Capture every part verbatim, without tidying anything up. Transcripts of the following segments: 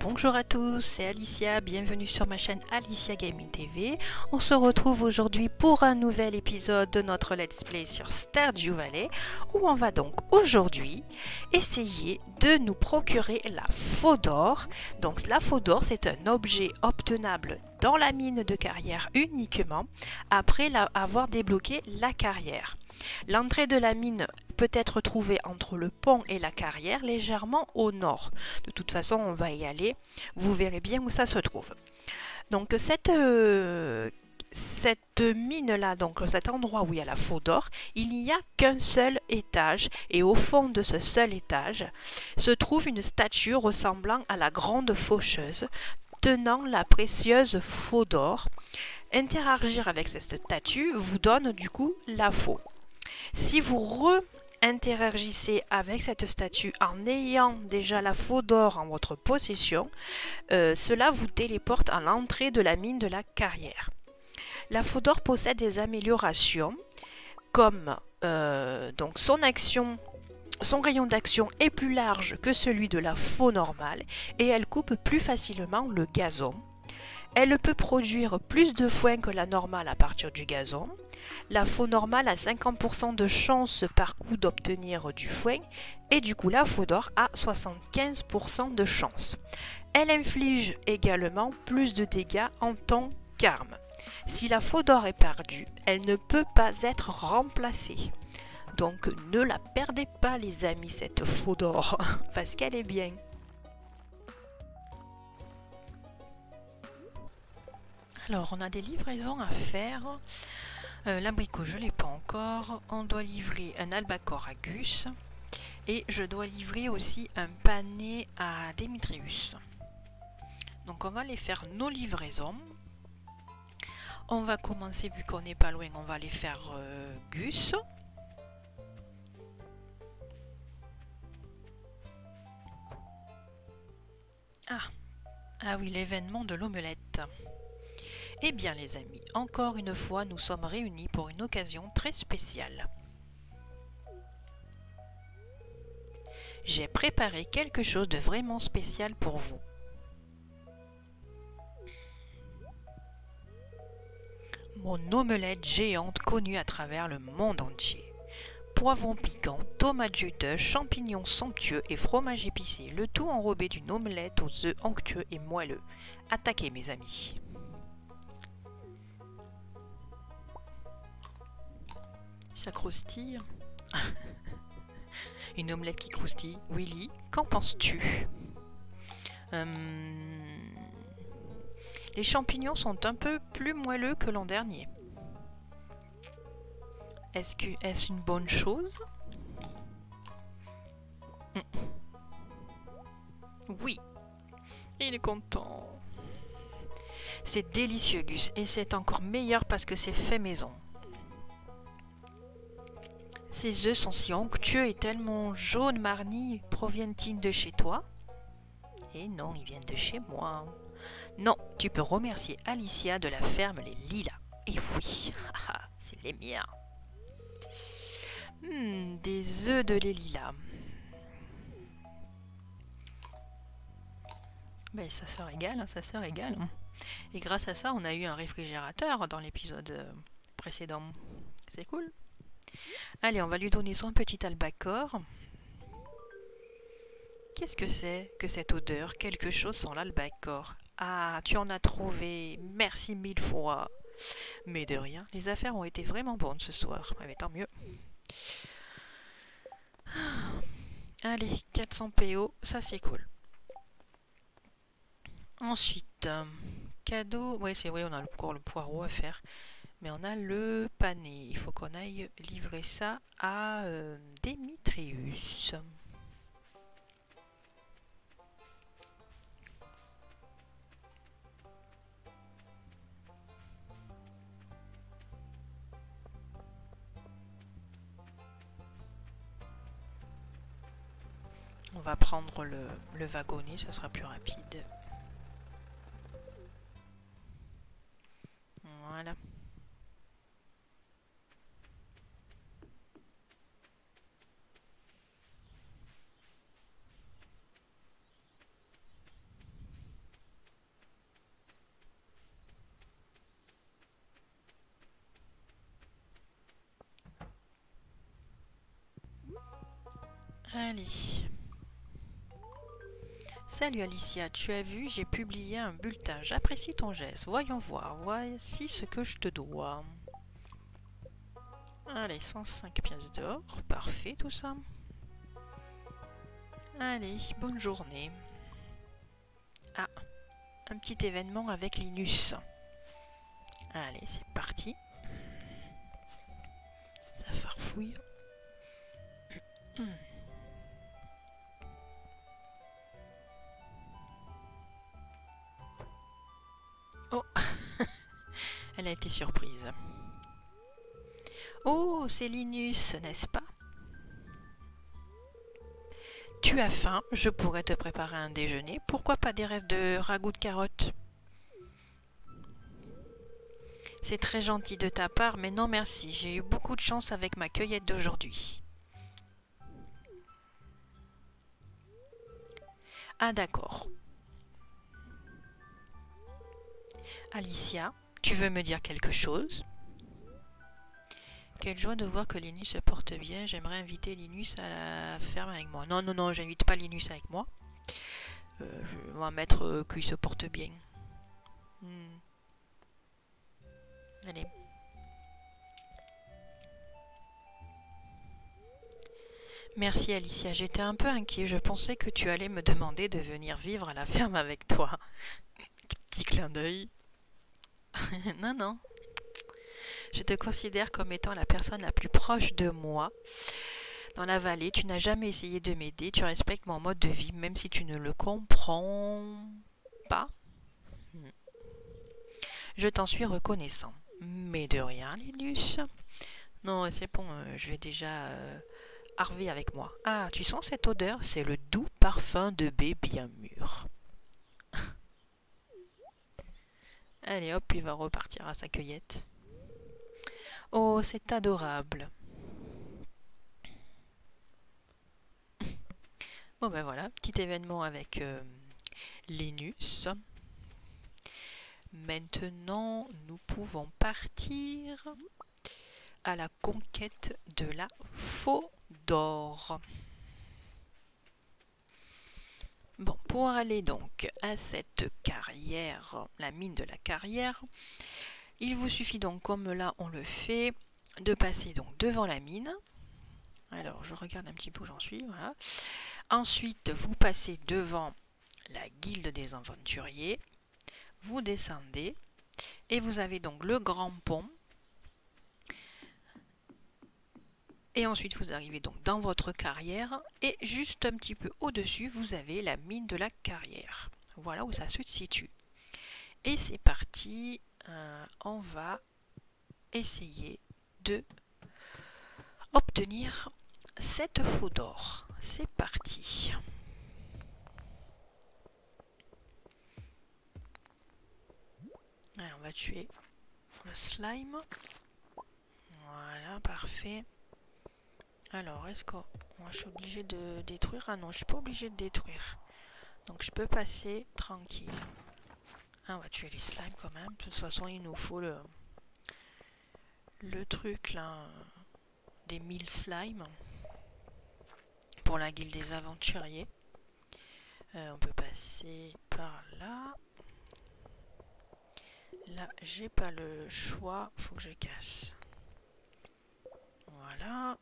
Bonjour à tous, c'est Alicia, bienvenue sur ma chaîne Alicia Gaming T V. On se retrouve aujourd'hui pour un nouvel épisode de notre Let's Play sur Stardew Valley, où on va donc aujourd'hui essayer de nous procurer la faux d'or. Donc la faux d'or, c'est un objet obtenable dans la mine de carrière uniquement après la, avoir débloqué la carrière. L'entrée de la mine peut être trouvée entre le pont et la carrière, légèrement au nord. De toute façon, on va y aller. Vous verrez bien où ça se trouve. Donc cette, euh, cette mine-là, donc cet endroit où il y a la faux d'or, il n'y a qu'un seul étage. Et au fond de ce seul étage se trouve une statue ressemblant à la grande faucheuse, tenant la précieuse faux d'or. Interagir avec cette statue vous donne du coup la faux. Si vous re-interagissez avec cette statue en ayant déjà la faux d'or en votre possession, euh, cela vous téléporte à l'entrée de la mine de la carrière. La faux d'or possède des améliorations comme euh, donc son action, son rayon d'action est plus large que celui de la faux normale et elle coupe plus facilement le gazon. Elle peut produire plus de foin que la normale à partir du gazon. La faux normale a cinquante pour cent de chance par coup d'obtenir du foin et du coup la faux d'or a soixante-quinze pour cent de chance. Elle inflige également plus de dégâts en temps qu'arme. Si la faux d'or est perdue, elle ne peut pas être remplacée. Donc ne la perdez pas les amis, cette faux d'or, parce qu'elle est bien. Alors, on a des livraisons à faire. Euh, L'abricot, je ne l'ai pas encore. On doit livrer un albacore à Gus. Et je dois livrer aussi un pané à Démétrius. Donc, on va les faire nos livraisons. On va commencer, vu qu'on n'est pas loin, on va les faire euh, Gus. Ah, ah oui, l'événement de l'omelette. Eh bien les amis, encore une fois, nous sommes réunis pour une occasion très spéciale. J'ai préparé quelque chose de vraiment spécial pour vous. Mon omelette géante connue à travers le monde entier. Poivrons piquants, tomates juteuses, champignons somptueux et fromage épicé, le tout enrobé d'une omelette aux œufs onctueux et moelleux. Attaquez mes amis! Ça croustille. Une omelette qui croustille. Willy, qu'en penses-tu? hum... Les champignons sont un peu plus moelleux que l'an dernier. Est-ce que est-ce une bonne chose? Oui, il est content. C'est délicieux, Gus, et c'est encore meilleur parce que c'est fait maison. Ces œufs sont si onctueux et tellement jaunes marnis. Proviennent-ils de chez toi? Eh non, ils viennent de chez moi. Non, tu peux remercier Alicia de la ferme Les Lilas. Et oui, c'est les miens. Hmm, des œufs de Les Lilas. Ben, ça se régale, hein, ça se régale. Hein. Et grâce à ça, on a eu un réfrigérateur dans l'épisode précédent. C'est cool. Allez, on va lui donner son petit albacore. Qu'est-ce que c'est que cette odeur? Quelque chose sans l'albacore. Ah, tu en as trouvé. Merci mille fois. Mais de rien, les affaires ont été vraiment bonnes ce soir. Mais tant mieux. Allez, quatre cents P O, ça c'est cool. Ensuite, euh, cadeau. Ouais, c'est vrai, on a encore le poireau à faire. Mais on a le pané. Il faut qu'on aille livrer ça à euh, Démétrius. On va prendre le, le wagonnet, ça sera plus rapide. Voilà. Allez. Salut Alicia, tu as vu, j'ai publié un bulletin. J'apprécie ton geste. Voyons voir. Voici ce que je te dois. Allez, cent cinq pièces d'or. Parfait tout ça. Allez, bonne journée. Ah, un petit événement avec Linus. Allez, c'est parti. Ça farfouille. Oh, elle a été surprise. Oh, c'est Linus, n'est-ce pas? Tu as faim, je pourrais te préparer un déjeuner. Pourquoi pas des restes de ragoût de carottes? C'est très gentil de ta part, mais non merci. J'ai eu beaucoup de chance avec ma cueillette d'aujourd'hui. Ah d'accord. Alicia, tu veux me dire quelque chose? Quelle joie de voir que Linus se porte bien. J'aimerais inviter Linus à la ferme avec moi. Non, non, non, j'invite pas Linus avec moi. Euh, je vais mettre euh, qu'il se porte bien. Hmm. Allez. Merci Alicia, j'étais un peu inquiet. Je pensais que tu allais me demander de venir vivre à la ferme avec toi. Petit clin d'œil. Non, non. Je te considère comme étant la personne la plus proche de moi. Dans la vallée, tu n'as jamais essayé de m'aider. Tu respectes mon mode de vie, même si tu ne le comprends pas. Je t'en suis reconnaissant. Mais de rien, Linus. Non, c'est bon, euh, je vais déjà euh, Harvey avec moi. Ah, tu sens cette odeur? C'est le doux parfum de baie bien mûr. Allez hop, il va repartir à sa cueillette. Oh, c'est adorable. Bon ben voilà, petit événement avec euh, Linus. Maintenant, nous pouvons partir à la conquête de la faux d'or. Bon, pour aller donc à cette carrière, la mine de la carrière, il vous suffit donc, comme là on le fait, de passer donc devant la mine. Alors, je regarde un petit peu où j'en suis, voilà. Ensuite, vous passez devant la guilde des aventuriers. Vous descendez et vous avez donc le grand pont. Et ensuite, vous arrivez donc dans votre carrière et juste un petit peu au-dessus, vous avez la mine de la carrière. Voilà où ça se situe. Et c'est parti, euh, on va essayer de obtenir cette faux d'or. C'est parti. Alors, on va tuer le slime. Voilà, parfait. Alors, est-ce que moi je suis obligé de détruire? Ah non, je suis pas obligé de détruire. Donc je peux passer tranquille. Ah, on va tuer les slimes quand même. De toute façon, il nous faut le, le truc là des mille slimes pour la guilde des aventuriers. Euh, on peut passer par là. Là, j'ai pas le choix. Faut que je casse. Voilà.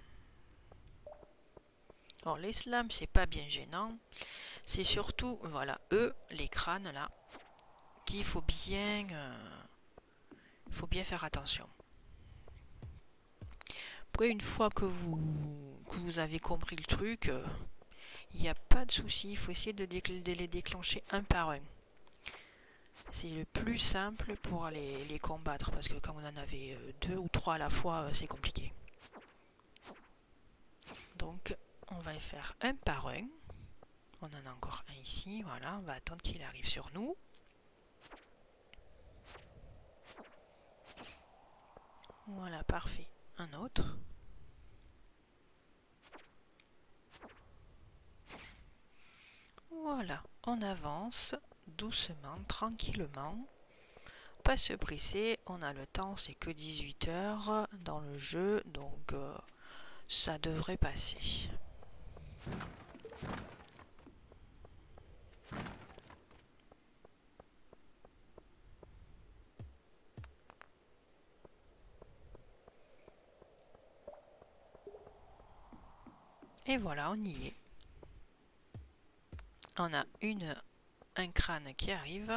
Alors les slimes, c'est pas bien gênant. C'est surtout, voilà, eux, les crânes là, qu'il faut bien, euh, faut bien faire attention. Après, une fois que vous, que vous avez compris le truc, il euh, n'y a pas de souci. Il faut essayer de, de les déclencher un par un. C'est le plus simple pour les, les combattre, parce que quand on en avait deux ou trois à la fois, c'est compliqué. Donc, on va faire un par un. On en a encore un ici, voilà, on va attendre qu'il arrive sur nous. Voilà, parfait. Un autre. Voilà, on avance doucement, tranquillement. Pas se presser, on a le temps, c'est que dix-huit heures dans le jeu, donc euh, ça devrait passer. Et voilà, on y est. On a une, un crâne qui arrive.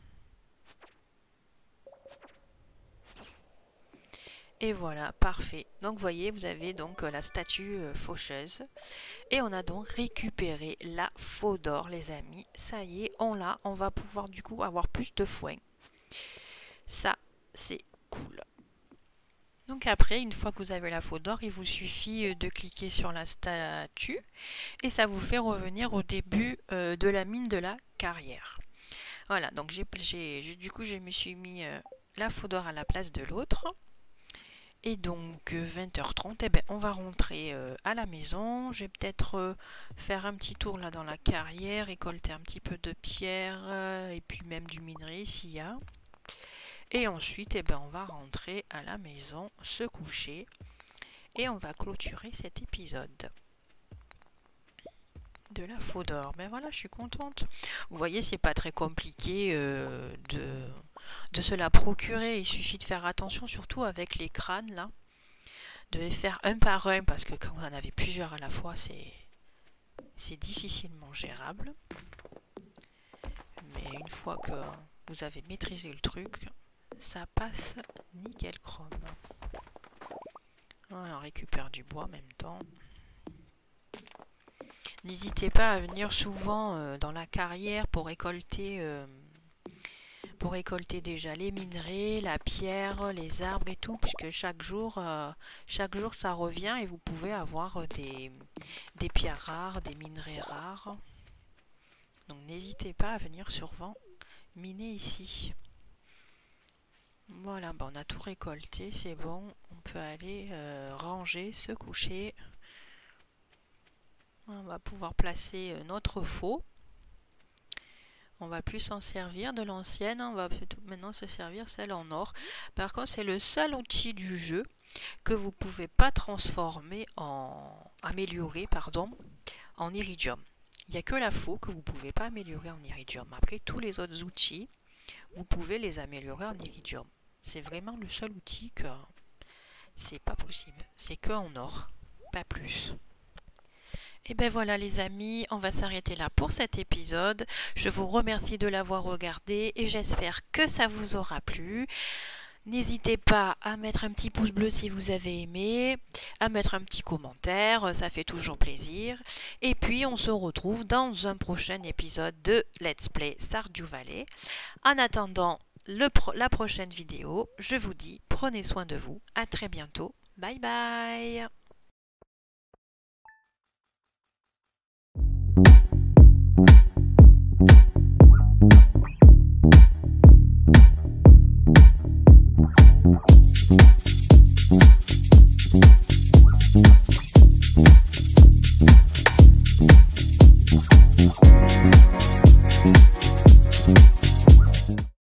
Et voilà, parfait. Donc vous voyez, vous avez donc la statue euh, faucheuse. Et on a donc récupéré la faux d'or, les amis. Ça y est, on l'a. On va pouvoir du coup avoir plus de foin. Ça, c'est cool. Donc après, une fois que vous avez la faux d'or, il vous suffit de cliquer sur la statue et ça vous fait revenir au début euh, de la mine de la carrière. Voilà, donc j'ai du coup je me suis mis euh, la faux d'or à la place de l'autre. Et donc euh, vingt heures trente, eh ben, on va rentrer euh, à la maison. Je vais peut-être euh, faire un petit tour là dans la carrière, récolter un petit peu de pierre euh, et puis même du minerai s'il y a. Et ensuite, eh ben, on va rentrer à la maison, se coucher et on va clôturer cet épisode de la faux d'or. Ben voilà, je suis contente. Vous voyez, c'est pas très compliqué euh, de, de se la procurer. Il suffit de faire attention, surtout avec les crânes là. De les faire un par un parce que quand vous en avez plusieurs à la fois, c'est c'est difficilement gérable. Mais une fois que vous avez maîtrisé le truc, ça passe nickel chrome. Voilà, on récupère du bois en même temps. N'hésitez pas à venir souvent euh, dans la carrière pour récolter, euh, pour récolter déjà les minerais, la pierre, les arbres et tout, puisque chaque jour, euh, chaque jour ça revient et vous pouvez avoir des, des pierres rares, des minerais rares. Donc n'hésitez pas à venir souvent miner ici. Voilà, ben on a tout récolté, c'est bon. On peut aller euh, ranger, se coucher. On va pouvoir placer notre faux. On va plus s'en servir de l'ancienne, on va plutôt maintenant se servir celle en or. Par contre, c'est le seul outil du jeu que vous ne pouvez pas transformer en améliorer, pardon, en iridium. Il n'y a que la faux que vous ne pouvez pas améliorer en iridium. Après, tous les autres outils, vous pouvez les améliorer en iridium. C'est vraiment le seul outil que c'est pas possible. C'est que en or, pas plus. Et ben voilà les amis, on va s'arrêter là pour cet épisode. Je vous remercie de l'avoir regardé et j'espère que ça vous aura plu. N'hésitez pas à mettre un petit pouce bleu si vous avez aimé, à mettre un petit commentaire, ça fait toujours plaisir. Et puis on se retrouve dans un prochain épisode de Let's Play Stardew Valley. En attendant le pro la prochaine vidéo, je vous dis prenez soin de vous, à très bientôt, bye bye.